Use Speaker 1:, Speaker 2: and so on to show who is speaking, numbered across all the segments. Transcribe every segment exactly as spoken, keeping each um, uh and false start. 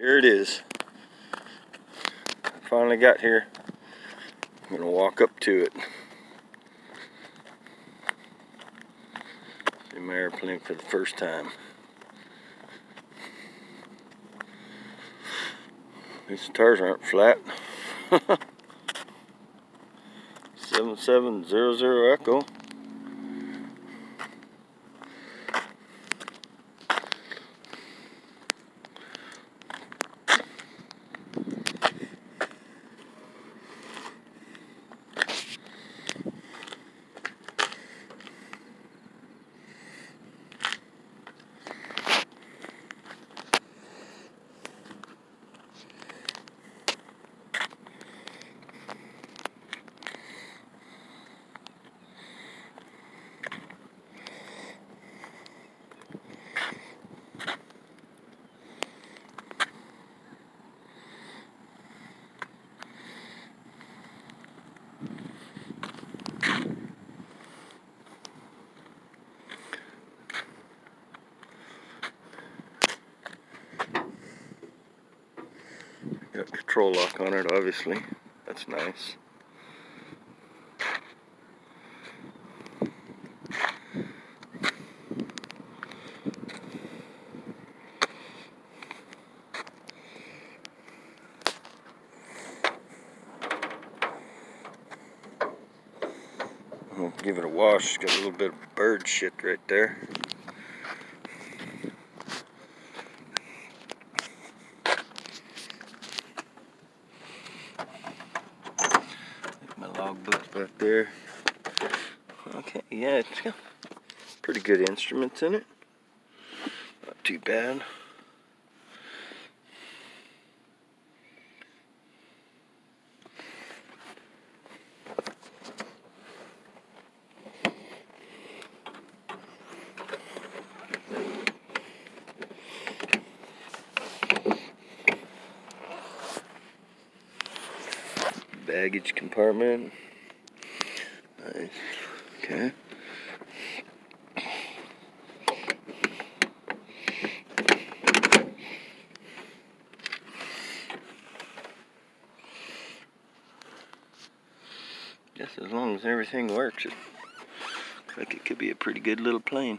Speaker 1: Here it is. Finally got here. I'm gonna walk up to it. See my airplane for the first time. These tires aren't flat. seven seven zero zero Echo. Got control lock on it, obviously. That's nice. I'll give it a wash. It's got a little bit of bird shit right there. My logbook's back there. Okay, yeah, it's got pretty good instruments in it. Not too bad. Baggage compartment. Nice. Okay. Guess as long as everything works, it looks like it could be a pretty good little plane.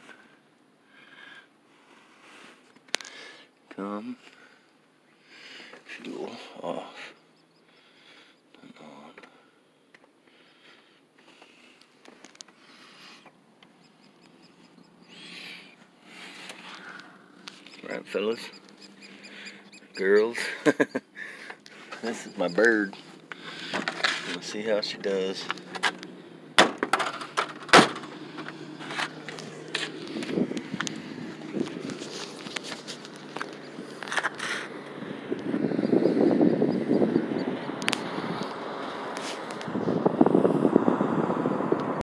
Speaker 1: Come. Fuel off. And on. Right, fellas, girls, this is my bird. Let's see how she does.